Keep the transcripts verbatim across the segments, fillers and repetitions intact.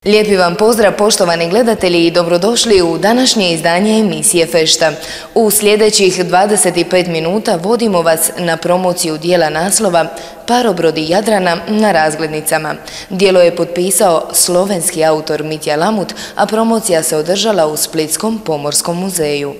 Lijepi vam pozdrav poštovani gledatelji i dobrodošli u današnje izdanje emisije Fešta. U sljedećih dvadeset pet minuta vodimo vas na promociju dijela naslova Parobrodi Jadrana na razglednicama. Djelo je potpisao slovenski autor Mitja Lamut, a promocija se održala u Splitskom pomorskom muzeju.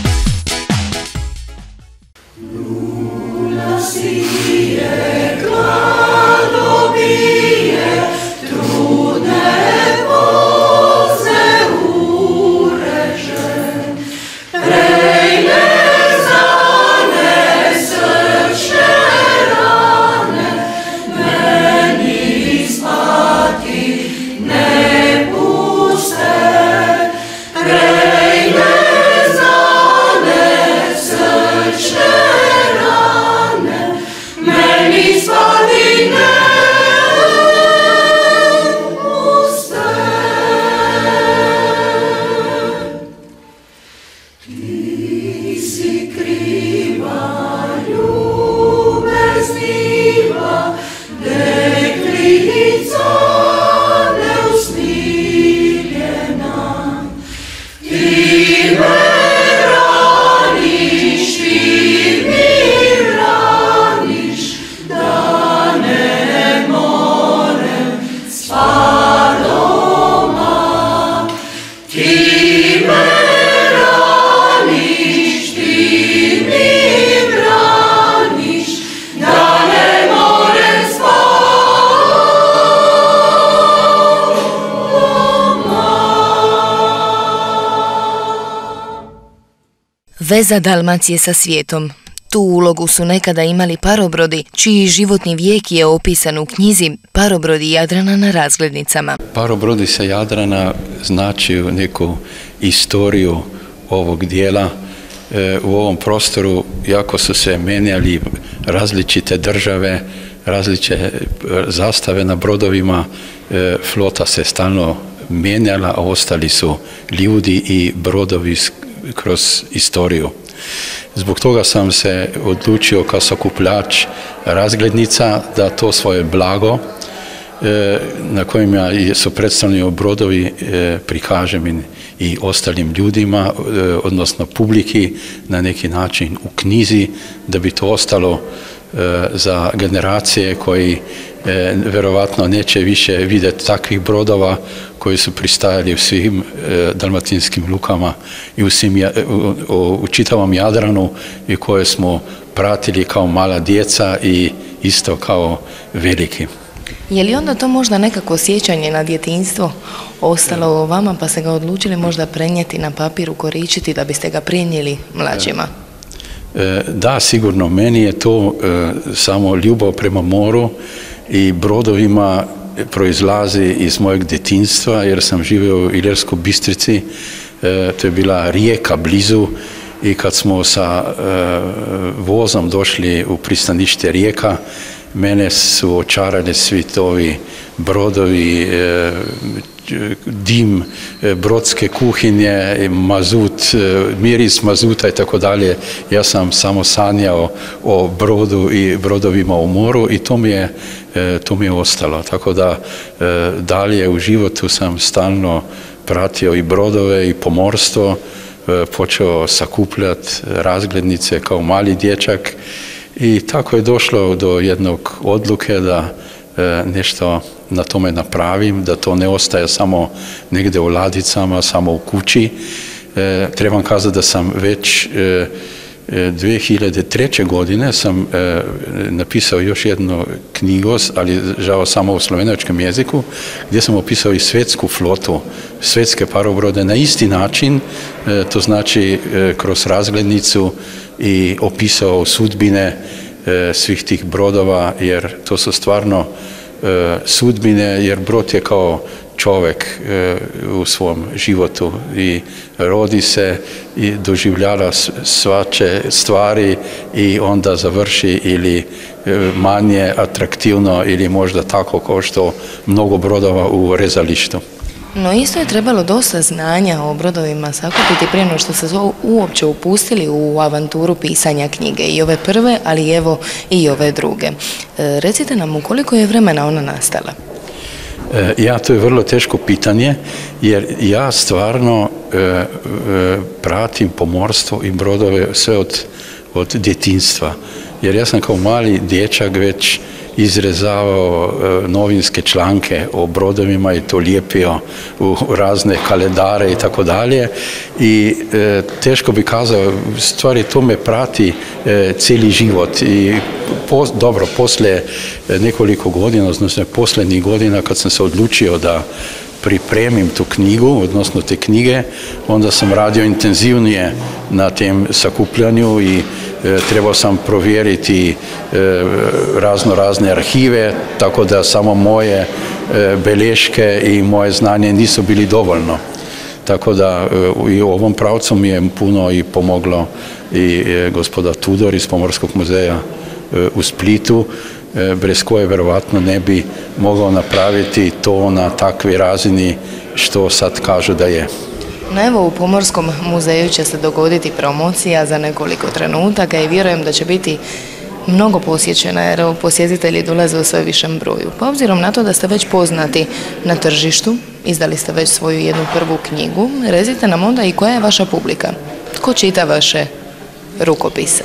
Veza Dalmacije sa svijetom. Tu ulogu su nekada imali parobrodi, čiji životni vijek je opisan u knjizi Parobrodi Jadrana na razglednicama. Parobrodi sa Jadrana znači neku istoriju ovog dijela. E, u ovom prostoru jako su se menjali različite države, različite zastave na brodovima, e, flota se stalno menjala, a ostali su ljudi i brodovi kroz istoriju. Zbog toga sam se odlučio kao sakupljač razglednica da to svoje blago e, na kojima su predstavljeni brodovi e, prikažem i ostalim ljudima, e, odnosno publiki na neki način u knjizi, da bi to ostalo e, za generacije koji e, verovatno neće više vidjeti takvih brodova koji su pristajali u svim e, dalmatinskim lukama i u, svim, u, u, u čitavom Jadranu i koje smo pratili kao mala djeca i isto kao veliki. Je li onda to možda nekako sjećanje na djetinjstvo ostalo u vama, pa ste ga odlučili možda prenijeti na papir, ukoričiti da biste ga prenijeli mlađima? E, da, sigurno. Meni je to e, samo ljubav prema moru i brodovima proizlazi iz mojeg djetinjstva, jer sam živio u Ilirskoj Bistrici, e, to je bila rijeka blizu i kad smo sa e, vozom došli u pristanište Rijeka, mene su očarali svi ovi brodovi, e, dim e, brodske kuhinje, mazut, e, miris mazuta i tako dalje. Ja sam samo sanjao o brodu i brodovima u moru i to mi je, e, to mi je ostalo. Tako da e, dalje u životu sam stalno pratio i brodove i pomorstvo, e, počeo sakupljati razglednice kao mali dječak. I tako je došlo do jednog odluke da e, nešto na tome napravim, da to ne ostaje samo negdje u ladicama, samo u kući. E, trebam kazati da sam već e, dvije hiljade treće. godine sam e, napisao još jednu knjigu, ali žao samo u slovenačkom jeziku, gdje sam opisao i svjetsku flotu, svjetske parobrode na isti način, e, to znači e, kroz razglednicu, i opisao sudbine e, svih tih brodova, jer to su stvarno e, sudbine, jer brod je kao čovjek e, u svom životu i rodi se i doživljava svače stvari i onda završi ili e, manje atraktivno ili možda tako kao što mnogo brodova u rezalištu. No isto je trebalo dosta znanja o brodovima sakupiti prije nego što se uopće upustili u avanturu pisanja knjige, i ove prve, ali evo i ove druge. E, recite nam, u koliko je vremena ona nastala? Ja, to je vrlo teško pitanje, jer ja stvarno e, e, pratim pomorstvo i brodove sve od, od djetinjstva. Jer ja sam kao mali dječak već izrezavao e, novinske članke o brodovima i to lijepio u razne kalendare i tako dalje. I e, teško bi kazao, stvari to me prati e, cijeli život. I po, dobro, poslije nekoliko godina, odnosno posljednjih godina kad sam se odlučio da pripremim tu knjigu, odnosno te knjige, onda sam radio intenzivnije na tem sakupljanju i e, trebao sam provjeriti e, razno razne arhive, tako da samo moje e, belješke i moje znanje nisu bili dovoljno. Tako da e, i u ovom pravcu mi je puno i pomoglo i e, gospoda Tudor iz Pomorskog muzeja e, u Splitu, bez koje verovatno ne bi mogao napraviti to na takvoj razini što sad kažu da je. No evo, u Pomorskom muzeju će se dogoditi promocija za nekoliko trenutaka i vjerujem da će biti mnogo posjećena jer posjetitelji dolaze u sve višem broju. Pa obzirom na to da ste već poznati na tržištu, izdali ste već svoju jednu prvu knjigu, recite nam onda i koja je vaša publika? Tko čita vaše rukopise?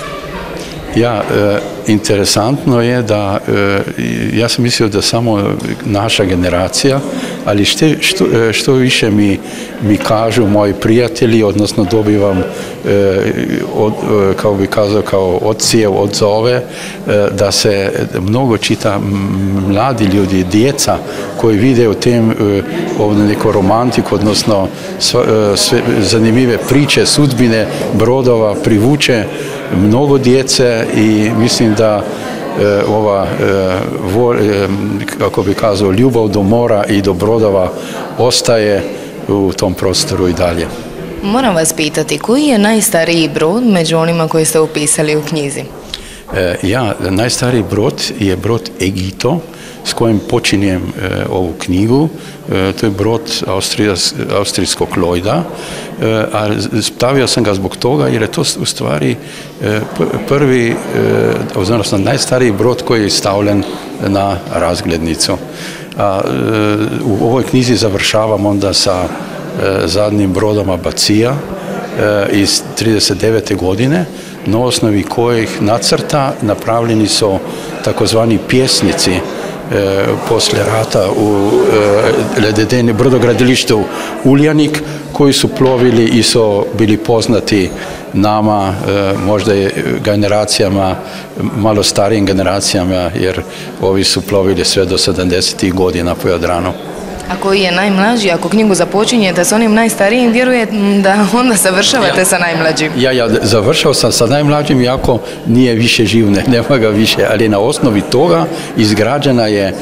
Ja, e, interesantno je da, e, ja sam mislio da samo naša generacija, ali šte, što, što više mi, mi kažu moji prijatelji, odnosno dobivam, e, od, e, kao bi kazao, kao odcijev, odzove, e, da se mnogo čita mladi ljudi, djeca koji vide u tem e, ovdje neku romantiku, odnosno sva, e, sve zanimljive priče, sudbine brodova privuče mnogo djece i mislim da e, ova, e, vo, e, kako bi kazao, ljubav do mora i do brodova ostaje u tom prostoru i dalje. Moram vas pitati, koji je najstariji brod među onima koji ste upisali u knjizi? E, ja, najstariji brod je brod Egito, s kojim počinjem e, ovu knjigu. E, to je brod Austrijas, austrijskog Lloyda, e, a stavio sam ga zbog toga jer je to u stvari e, prvi, e, odnosno najstariji brod koji je stavljen na razglednicu. A, e, u ovoj knjizi završavam onda sa e, zadnjim brodom Abacija e, iz trideset devete godine, na osnovi kojih nacrta napravljeni su takozvani pjesnici E, poslije rata u e, lededeni brodogradilištu Uljanik, koji su plovili i su bili poznati nama, e, možda je generacijama, malo starijim generacijama, jer ovi su plovili sve do sedamdesetih godina po Jadranu. A koji je najmlađi? Ako knjigu započinjete s onim najstarijim, vjerujem da onda završavate ja, sa najmlađim. Ja, ja završao sam sa najmlađim, iako nije više živ, ne, nema ga više, ali na osnovi toga izgrađena je,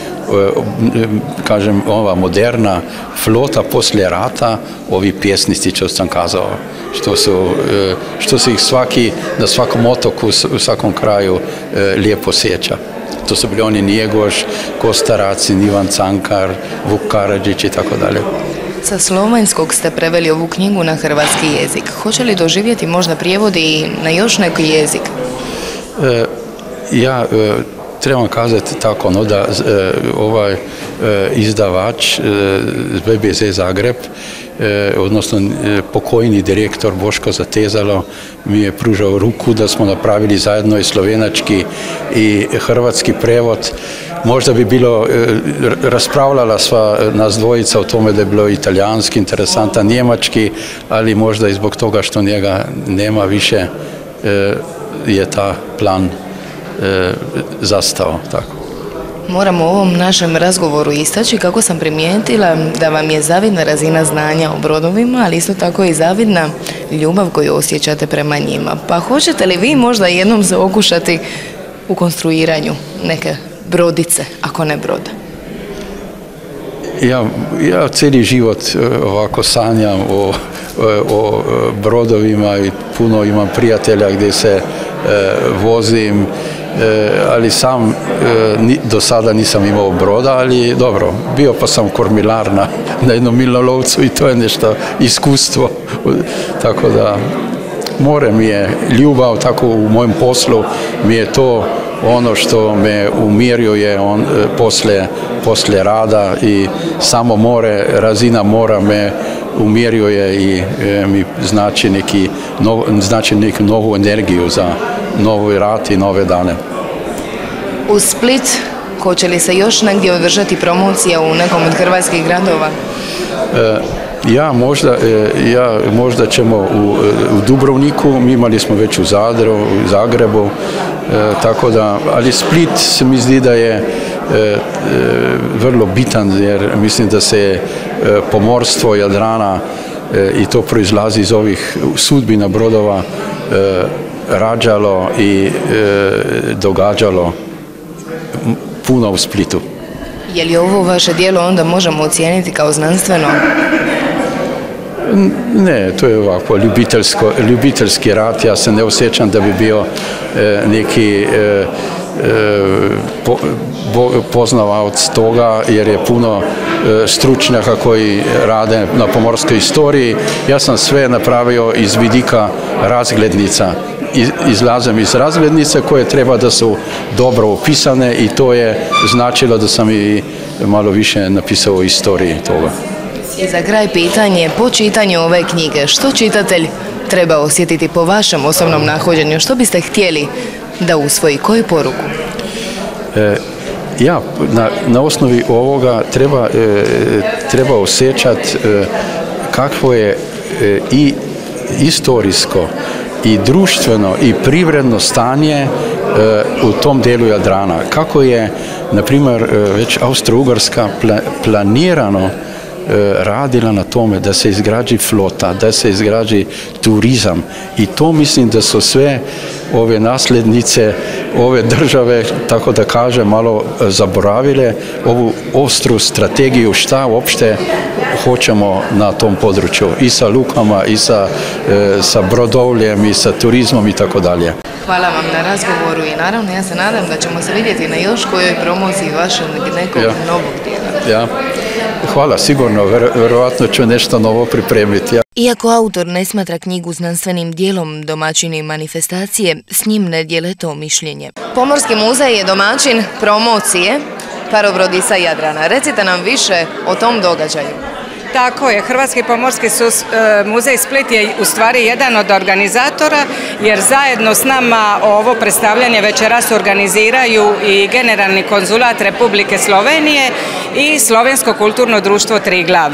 kažem, ova moderna flota poslije rata, ovi pjesnici, što sam kazao, što su, što se ih svaki, na svakom otoku, u svakom kraju lijepo sjeća. To su bili oni Njegoš, Kosta Racin, Ivan Cankar, Vuk Karadžić i tako dalje. Sa slovenskog ste preveli ovu knjigu na hrvatski jezik. Hoće li doživjeti možda prijevodi i na još neki jezik? E, ja e, trebam kazati tako, no, da e, ovaj e, izdavač e, B B Z Zagreb, E, odnosno e, pokojni direktor Boško Zatezalo mi je pružao ruku da smo napravili zajedno i slovenački i hrvatski prevod. Možda bi bilo, e, raspravljala sva nas dvojica o tome da je bilo italijanski, interesantan njemački, ali možda i zbog toga što njega nema više e, je ta plan e, zastao tako. Moram u ovom našem razgovoru istaći kako sam primijetila da vam je zavidna razina znanja o brodovima, ali isto tako i zavidna ljubav koju osjećate prema njima. Pa hoćete li vi možda jednom se okušati u konstruiranju neke brodice, ako ne broda? Ja, ja cijeli život ovako sanjam o, o brodovima i puno imam prijatelja gdje se e, vozim, e, ali sam e, ni, do sada nisam imao broda, ali dobro, bio pa sam kormilar na, na jednom milnolovcu i to je nešto iskustvo, tako da more mi je ljubav, tako u mojem poslu mi je to ono što me umiruje on, poslije, poslije rada i samo more, razina mora me umiruje i e, mi znači, neki, no, znači neku novu energiju za novi rad i nove dane. U Split, hoće li se još negdje održati promocija u nekom od hrvatskih gradova? E, Ja možda, ja možda ćemo u, u Dubrovniku, mi imali smo već u Zadru, u Zagrebu, e, tako da, ali Split se mi zdi da je e, e, vrlo bitan, jer mislim da se e, pomorstvo Jadrana e, i to proizlazi iz ovih sudbina brodova e, rađalo i e, događalo puno u Splitu. Je li ovo vaše djelo onda možemo ocijeniti kao znanstveno? Ne, to je ovako ljubiteljsko, ljubiteljski rad. Ja se ne osjećam da bi bio e, neki e, e, po, bo, poznavaoc toga, jer je puno e, stručnjaka koji rade na pomorskoj istoriji. Ja sam sve napravio iz vidika razglednica. Izlazem iz razglednice koje treba da su dobro opisane i to je značilo da sam i malo više napisao o istoriji toga. I za kraj pitanje, po čitanju ove knjige, što čitatelj treba osjetiti po vašem osobnom nahođenju? Što biste htjeli da usvoji? Koju poruku? E, ja, na, na osnovi ovoga treba, e, treba osjećati e, kakvo je e, i istorijsko i društveno i privredno stanje e, u tom delu Jadrana. Kako je, na primjer, e, već Austro-Ugarska pla, planirano radila na tome da se izgrađi flota, da se izgrađi turizam i to mislim da su sve ove nasljednice ove države, tako da kažem, malo zaboravile ovu ostru strategiju šta uopšte hoćemo na tom području i sa lukama i sa, e, sa brodovljem i sa turizmom i tako dalje. Hvala vam na razgovoru i naravno ja se nadam da ćemo se vidjeti na još kojoj promociji vašeg nekog ja. novog dijela. Ja. Hvala, sigurno, vjerovatno ću nešto novo pripremiti. Ja. Iako autor ne smatra knjigu znanstvenim dijelom, domaćini manifestacije s njim ne dijele to mišljenje. Pomorski muzej je domaćin promocije Parobrodi sa Jadrana. Recite nam više o tom događaju. Tako je, Hrvatski pomorski sus, e, muzej Split je u stvari jedan od organizatora, jer zajedno s nama ovo predstavljanje večeras organiziraju i Generalni konzulat Republike Slovenije i Slovensko kulturno društvo Triglav.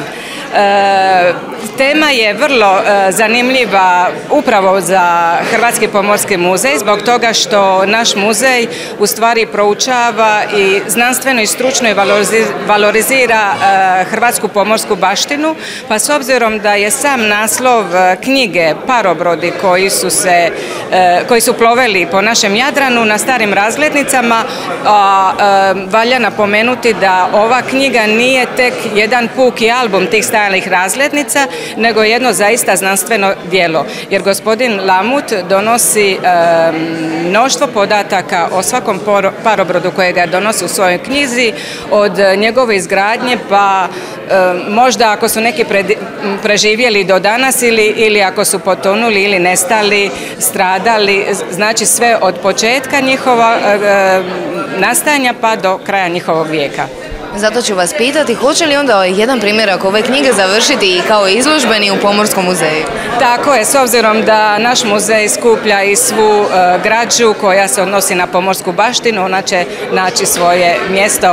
E, tema je vrlo e, zanimljiva upravo za Hrvatski pomorski muzej, zbog toga što naš muzej u stvari proučava i znanstveno i stručno i valorizira e, hrvatsku pomorsku baštinu, pa s obzirom da je sam naslov knjige Parobrodi koji su, se, e, koji su ploveli po našem Jadranu na starim razglednicama, a, a, valja napomenuti da ova knjiga nije tek jedan puki album tih stajnih razglednica, nego jedno zaista znanstveno djelo. Jer gospodin Lamut donosi e, mnoštvo podataka o svakom parobrodu kojega donosi u svojoj knjizi, od njegove izgradnje pa e, možda ako su neki pre, preživjeli do danas ili, ili ako su potonuli ili nestali, stradali, znači sve od početka njihova e, nastajanja pa do kraja njihovog vijeka. Zato ću vas pitati, hoće li onda jedan primjerak ove knjige završiti i kao izložbeni u Pomorskom muzeju? Tako je, s obzirom da naš muzej skuplja i svu uh, građu koja se odnosi na pomorsku baštinu, ona će naći svoje mjesto,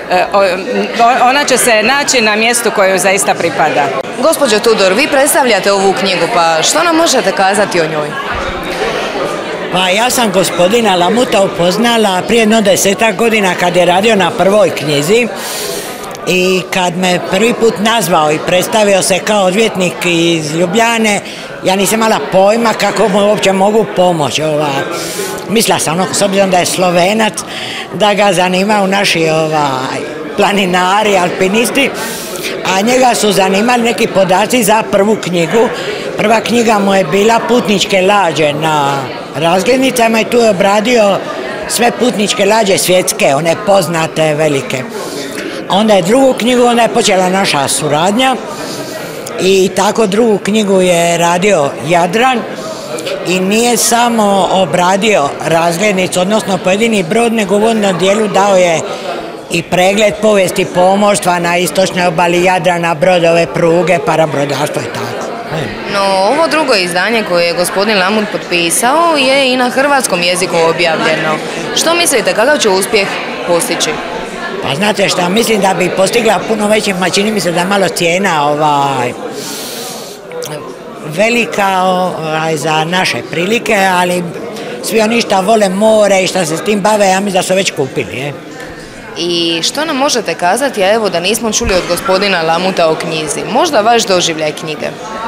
uh, ona će se naći na mjestu koju zaista pripada. Gospođo Tudor, vi predstavljate ovu knjigu, pa što nam možete kazati o njoj? Pa ja sam gospodina Lamuta upoznala prije jedno desetak godina kad je radio na prvoj knjizi i kad me prvi put nazvao i predstavio se kao odvjetnik iz Ljubljane, ja nisam imala pojma kako mu uopće mogu pomoći. Ova. Mislila sam, ono, s obzirom da je Slovenac, da ga zanimaju naši ovaj, planinari, alpinisti, a njega su zanimali neki podaci za prvu knjigu. Prva knjiga mu je bila Putničke lađe na razglednicama i tu je obradio sve putničke lađe svjetske, one poznate, velike. Onda je drugu knjigu, onda je počela naša suradnja i tako drugu knjigu je radio Jadran i nije samo obradio razglednicu, odnosno pojedini brod, nego u uvodnom dijelu dao je i pregled povijesti pomorstva na istočnoj obali Jadrana, brodove, pruge, parabrodarstvo i tako. No, ovo drugo izdanje koje je gospodin Lamut potpisao je i na hrvatskom jeziku objavljeno. Što mislite, kakav će uspjeh postići? Pa znate šta, mislim da bi postigla puno veći, ma čini mi se da je malo cijena ovaj, velika ovaj, za naše prilike, ali svi oni što vole more i što se s tim bave, ja mislim da su već kupili. Je. I što nam možete kazati, a evo da nismo čuli od gospodina Lamuta o knjizi? Možda vaš doživljaj knjige?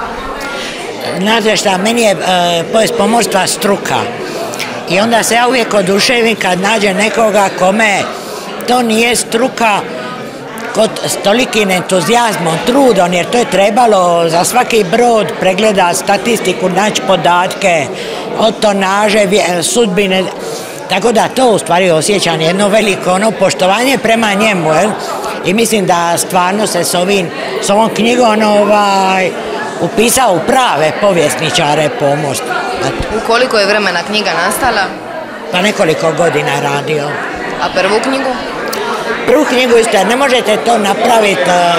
Znate šta, meni je e, povijest pomorstva struka i onda se ja uvijek oduševim kad nađem nekoga kome to nije struka kod s tolikim entuzijazmom, trudom, jer to je trebalo za svaki brod pregledati statistiku, naći podatke od tonaže, sudbine, tako da to u stvari osjećam jedno veliko ono poštovanje prema njemu, jel? I mislim da stvarno se s, ovim, s ovom knjigom ovaj, upisao u prave povjesničare pomorstva. U koliko je vremena knjiga nastala? Pa nekoliko godina je radio. A prvu knjigu? Prvu knjigu isto, ne možete to napraviti.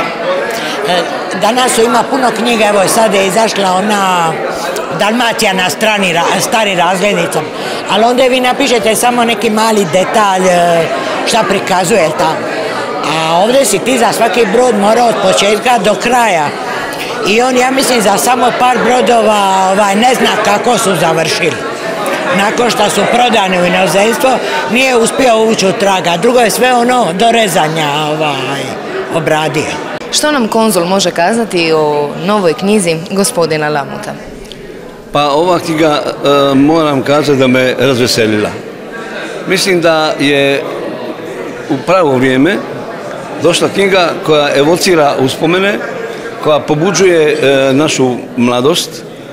Danas su ima puno knjiga, evo sad je izašla ona Dalmacija na strani, stari razglednicom, ali onda vi napišete samo neki mali detalj šta prikazuje tamo. A ovdje si ti za svaki brod morao od početka do kraja. I on, ja mislim, za samo par brodova ovaj, ne zna kako su završili. Nakon što su prodani u inozemstvo, nije uspio ući u traga. Drugo je sve ono do rezanja ovaj, obradio. Što nam konzul može kazati o novoj knjizi gospodina Lamuta? Pa ova knjiga e, moram kazati da me razveselila. Mislim da je u pravo vrijeme došla knjiga koja evocira uspomene, koja pobuđuje e, našu mladost,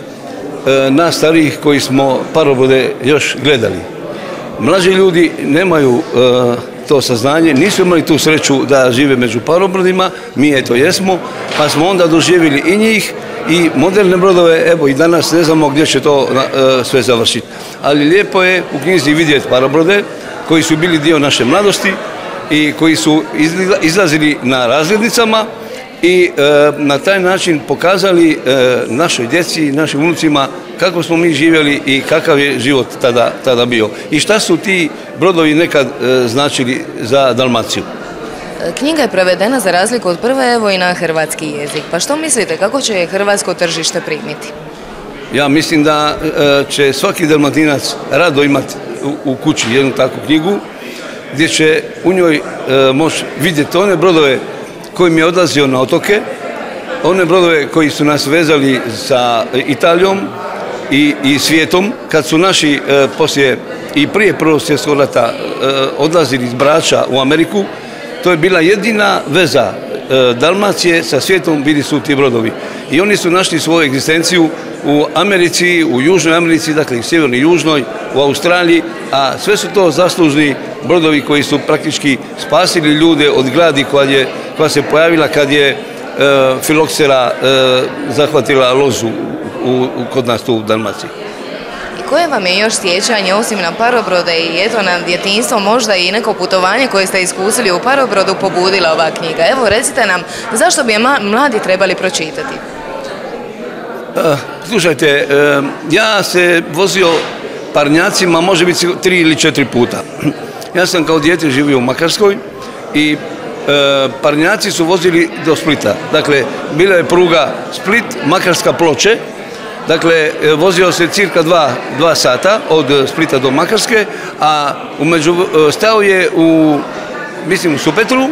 e, nas starijih koji smo parobrode još gledali. Mlađi ljudi nemaju e, to saznanje, nisu imali tu sreću da žive među parobrodima, mi eto jesmo, pa smo onda doživjeli i njih i moderne brodove, evo i danas ne znamo gdje će to e, sve završiti. Ali lijepo je u knjizi vidjeti parobrode koji su bili dio naše mladosti i koji su izlazili na razglednicama i e, na taj način pokazali e, našoj djeci i našim unucima kako smo mi živjeli i kakav je život tada, tada bio. I šta su ti brodovi nekad e, značili za Dalmaciju. Knjiga je prevedena za razliku od prve, evo i na hrvatski jezik. Pa što mislite, kako će je hrvatsko tržište primiti? Ja mislim da e, će svaki Dalmatinac rado imati u, u kući jednu takvu knjigu gdje će u njoj e, moći vidjeti one brodove kojim je odlazio na otoke, one brodove koji su nas vezali sa Italijom i, i svijetom, kad su naši e, poslije i prije Prvog svjetskog rata e, odlazili iz Brača u Ameriku, to je bila jedina veza e, Dalmacije sa svijetom, bili su ti brodovi. I oni su našli svoju egzistenciju u Americi, u Južnoj Americi, dakle i sjevernoj i južnoj, u Australiji, a sve su to zaslužni brodovi koji su praktički spasili ljude od gladi koja, je, koja se pojavila kad je e, filoksera e, zahvatila lozu u, u, kod nas tu u Dalmaciji. I koje vam je još sjećanje, osim na parobrode i eto na djetinjstvo, možda i neko putovanje koje ste iskusili u parobrodu pobudila ova knjiga? Evo, recite nam, zašto bi je mladi trebali pročitati? Uh, slušajte, uh, ja se vozio parnjacima, može biti tri ili četiri puta. Ja sam kao dijete živio u Makarskoj i uh, parnjaci su vozili do Splita. Dakle, bila je pruga Split, Makarska, Ploče. Dakle, vozio se cirka dva, dva sata od Splita do Makarske, a umeđu, stao je u, mislim, u Supetru,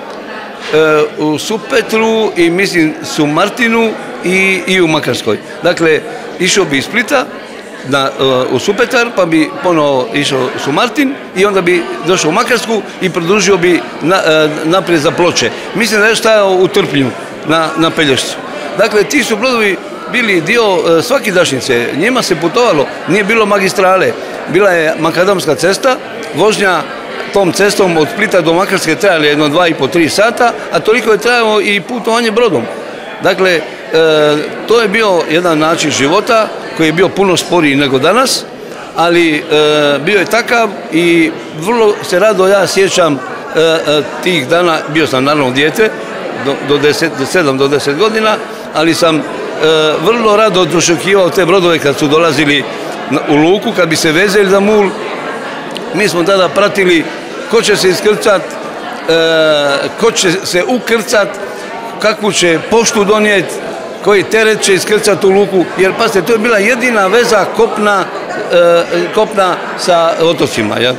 u Supetru i mislim su Martinu i, i u Makarskoj. Dakle, išao bi iz Splita na, u Supetar, pa bi ponovo išao u Martin i onda bi došao u Makarsku i produžio bi na, naprijed za Ploče. Mislim da je stajao u Trpnju na, na Pelješcu. Dakle, ti su brodovi bili dio svakidašnjice, njima se putovalo, nije bilo magistrale, bila je makadamska cesta, vožnja tom cestom od Splita do Makarske trajalo jedno dva i po tri sata, a toliko je trajalo i putovanje brodom. Dakle, e, to je bio jedan način života koji je bio puno sporiji nego danas, ali bio je takav i vrlo se rado ja sjećam tih dana. Bio sam naravno dijete, do sedam do deset godina, ali sam vrlo rado došokivao te brodove kad su dolazili u luku, kad bi se vezeli za mul. Mi smo tada pratili ko će se iskrcat, ko će se ukrcat, kakvu će poštu donijeti, koji teret će iskrcat u luku, jer pazite, to je bila jedina veza kopna, kopna sa otocima. Ja?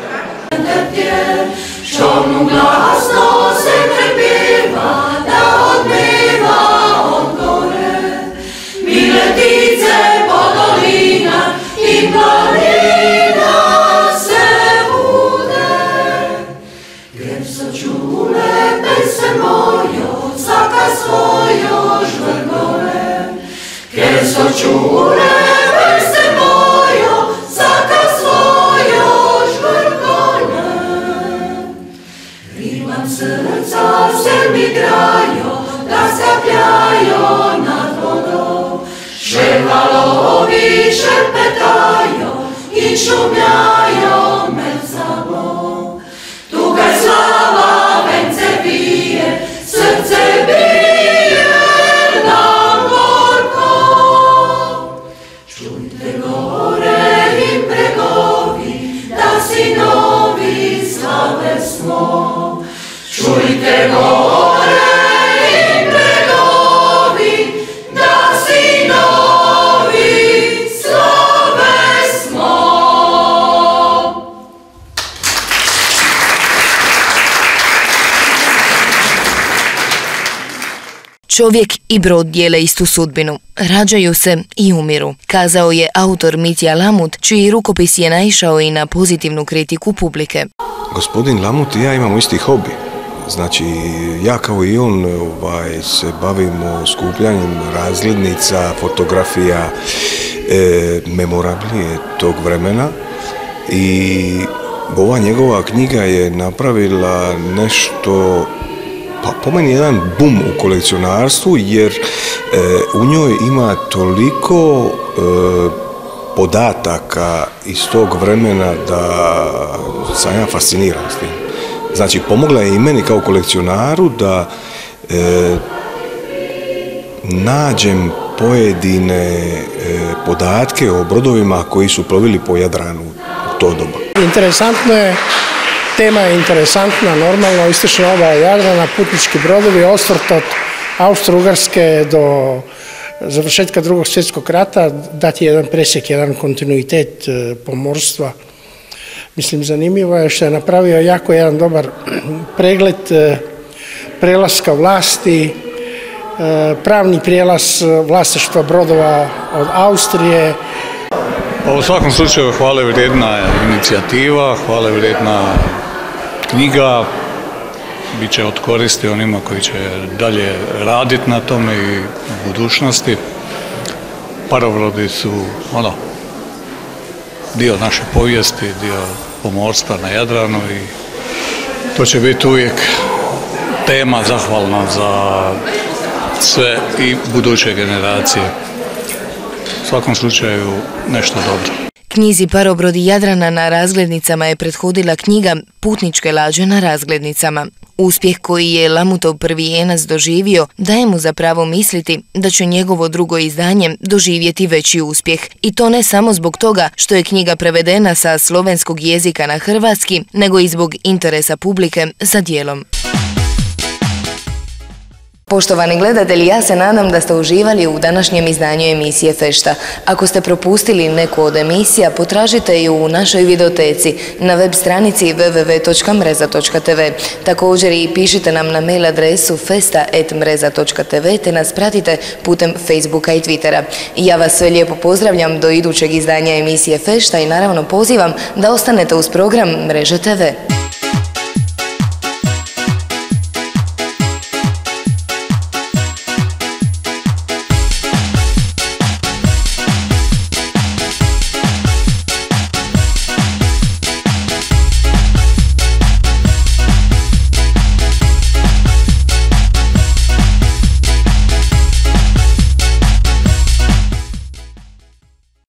Čovjek i brod dijele istu sudbinu, rađaju se i umiru, kazao je autor Mitja Lamut, čiji rukopis je naišao i na pozitivnu kritiku publike. Gospodin Lamut i ja imamo isti hobi. Znači, ja kao i on ovaj, se bavimo skupljanjem razglednica, fotografija, e, memorablije tog vremena i ova njegova knjiga je napravila nešto, pa po meni jedan bum u kolekcionarstvu, jer e, u njoj ima toliko e, podataka iz tog vremena da sam ja fasciniran s tim. Znači, pomogla je i meni kao kolekcionaru da e, nađem pojedine e, podatke o brodovima koji su plovili po Jadranu u to doba. Interesantno je, tema je interesantna, normalno istočna obala Jadrana, putnički brodovi, osvrt od Austro-Ugarske do završetka Drugog svjetskog rata, dati jedan presjek, jedan kontinuitet pomorstva. Mislim, zanimljivo je što je napravio jako jedan dobar pregled prelaska vlasti, pravni prijelaz vlasništva brodova od Austrije. U svakom slučaju hvale vrijedna inicijativa, hvale vrijedna knjiga, bit će od koristi onima koji će dalje raditi na tome i u budućnosti. Parobrodi su ono, dio naše povijesti, dio pomorstva na Jadranu i to će biti uvijek tema zahvalna za sve i buduće generacije. U svakom slučaju nešto dobro. Knjizi Parobrodi Jadrana na razglednicama je prethodila knjiga Putničke lađe na razglednicama. Uspjeh koji je Lamutov prvi jenac doživio daje mu za pravo misliti da će njegovo drugo izdanje doživjeti veći uspjeh. I to ne samo zbog toga što je knjiga prevedena sa slovenskog jezika na hrvatski, nego i zbog interesa publike za djelom. Poštovani gledatelji, ja se nadam da ste uživali u današnjem izdanju emisije Fešta. Ako ste propustili neku od emisija, potražite ju u našoj videoteci na web stranici w w w točka mreza točka t v. Također i pišite nam na mail adresu festa at mreza točka t v te nas pratite putem Facebooka i Twittera. Ja vas sve lijepo pozdravljam do idućeg izdanja emisije Fešta i naravno pozivam da ostanete uz program Mreže te ve.